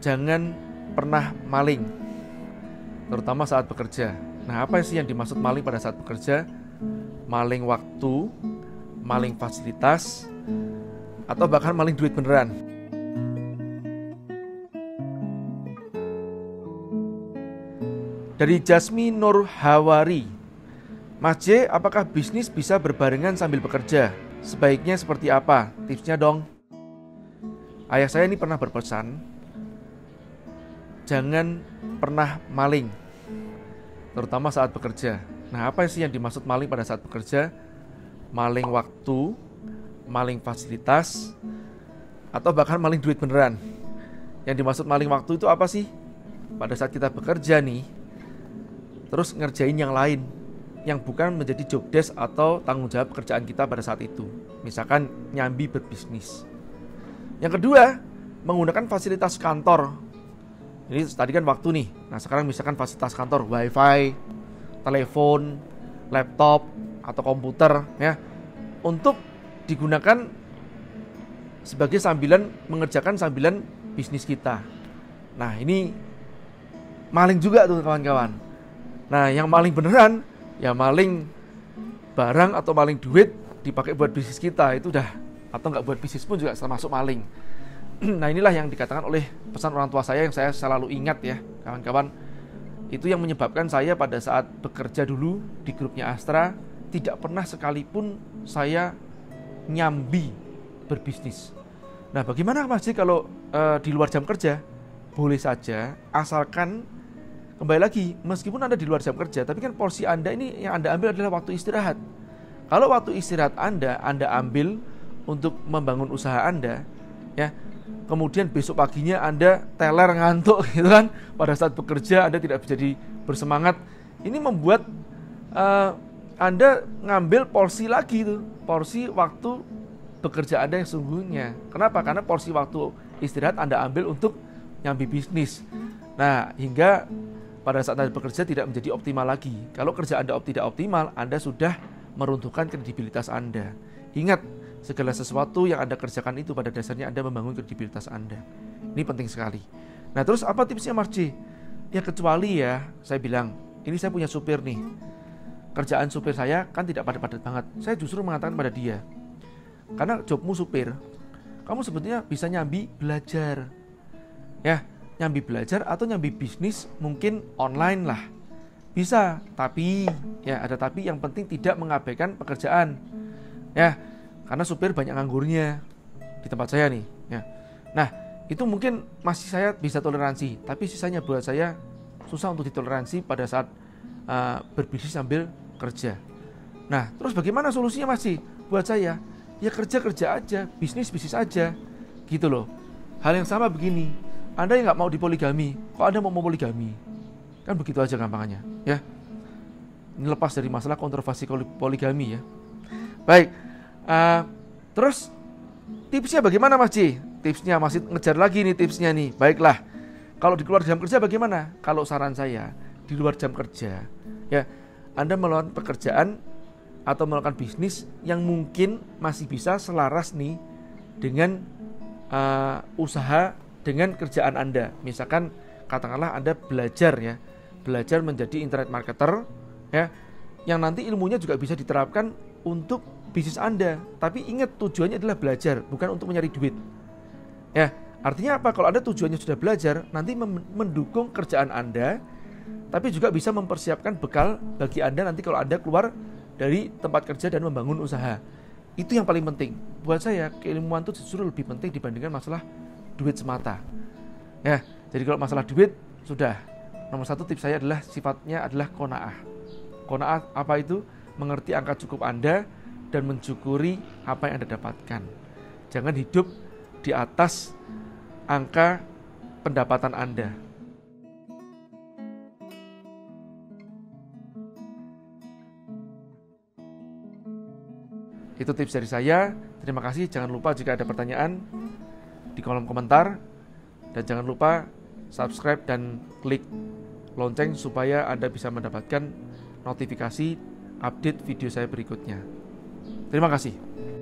Jangan pernah maling, terutama saat bekerja. Nah, apa sih yang dimaksud maling pada saat bekerja? Maling waktu, maling fasilitas, atau bahkan maling duit beneran. Dari Jasmi Nur Hawari, Mas J, apakah bisnis bisa berbarengan sambil bekerja? Sebaiknya seperti apa? Tipsnya dong. Ayah saya ini pernah berpesan, jangan pernah maling, terutama saat bekerja. Nah, apa sih yang dimaksud maling pada saat bekerja? Maling waktu, maling fasilitas, atau bahkan maling duit beneran. Yang dimaksud maling waktu itu apa sih? Pada saat kita bekerja nih, terus ngerjain yang lain, yang bukan menjadi job desk atau tanggung jawab pekerjaan kita pada saat itu. Misalkan nyambi berbisnis. Yang kedua, menggunakan fasilitas kantor. Ini tadi kan waktu nih. Nah, sekarang misalkan fasilitas kantor, wifi, telepon, laptop, atau komputer ya, untuk digunakan sebagai sambilan mengerjakan sambilan bisnis kita. Nah, ini maling juga tuh kawan-kawan. Nah, yang maling beneran ya maling barang atau maling duit dipakai buat bisnis kita, itu udah, atau nggak buat bisnis pun juga termasuk maling. Nah, inilah yang dikatakan oleh pesan orang tua saya yang saya selalu ingat ya kawan-kawan. Itu yang menyebabkan saya pada saat bekerja dulu di grupnya Astra tidak pernah sekalipun saya nyambi berbisnis. Nah, bagaimana Mas J kalau di luar jam kerja? Boleh saja, asalkan kembali lagi, meskipun Anda di luar jam kerja, tapi kan porsi Anda ini yang Anda ambil adalah waktu istirahat. Kalau waktu istirahat Anda ambil untuk membangun usaha Anda, ya, kemudian besok paginya Anda teler ngantuk gitu kan, pada saat bekerja Anda tidak bisa bersemangat, ini membuat Anda ngambil porsi lagi tuh, porsi waktu bekerja Anda yang sungguhnya. Kenapa? Karena porsi waktu istirahat Anda ambil untuk nyambi bisnis. Nah, hingga pada saat Anda bekerja tidak menjadi optimal lagi. Kalau kerja Anda tidak optimal, Anda sudah meruntuhkan kredibilitas Anda. Ingat, segala sesuatu yang Anda kerjakan itu pada dasarnya Anda membangun kredibilitas Anda. Ini penting sekali. Nah, terus apa tipsnya Mas J? Ya, kecuali ya, saya bilang, ini saya punya supir nih. Kerjaan supir saya kan tidak padat-padat banget. Saya justru mengatakan pada dia, karena jobmu supir, kamu sebetulnya bisa nyambi belajar. Ya, nyambi belajar atau nyambi bisnis mungkin online lah. Bisa, tapi ya ada tapi, yang penting tidak mengabaikan pekerjaan. Ya, karena supir banyak nganggurnya di tempat saya nih, ya. Nah, itu mungkin masih saya bisa toleransi, tapi sisanya buat saya susah untuk ditoleransi pada saat berbisnis sambil kerja. Nah, terus bagaimana solusinya masih buat saya? Ya kerja aja, bisnis aja, gitu loh. Hal yang sama begini, Anda yang nggak mau dipoligami, kok Anda mau poligami? Kan begitu aja gampangnya, ya. Ini lepas dari masalah kontroversi poligami ya. Baik, terus tipsnya bagaimana Mas J? Tipsnya masih ngejar lagi nih tipsnya nih. Baiklah, kalau di luar jam kerja bagaimana? Kalau saran saya di luar jam kerja, ya Anda melakukan pekerjaan atau melakukan bisnis yang mungkin masih bisa selaras nih dengan usaha dengan kerjaan Anda. Misalkan katakanlah Anda belajar menjadi internet marketer ya, yang nanti ilmunya juga bisa diterapkan untuk bisnis Anda. Tapi ingat, tujuannya adalah belajar, bukan untuk mencari duit. Ya, artinya apa? Kalau Anda tujuannya sudah belajar, nanti mendukung kerjaan Anda, tapi juga bisa mempersiapkan bekal bagi Anda nanti kalau Anda keluar dari tempat kerja dan membangun usaha. Itu yang paling penting. Buat saya, keilmuan itu justru lebih penting dibandingkan masalah duit semata. Ya, jadi kalau masalah duit, sudah. Nomor satu tips saya adalah sifatnya adalah qanaah. Qanaah apa itu? Mengerti angka cukup Anda dan mensyukuri apa yang Anda dapatkan. Jangan hidup di atas angka pendapatan Anda. Itu tips dari saya. Terima kasih. Jangan lupa jika ada pertanyaan di kolom komentar, dan jangan lupa subscribe dan klik lonceng supaya Anda bisa mendapatkan notifikasi update video saya berikutnya. Terima kasih.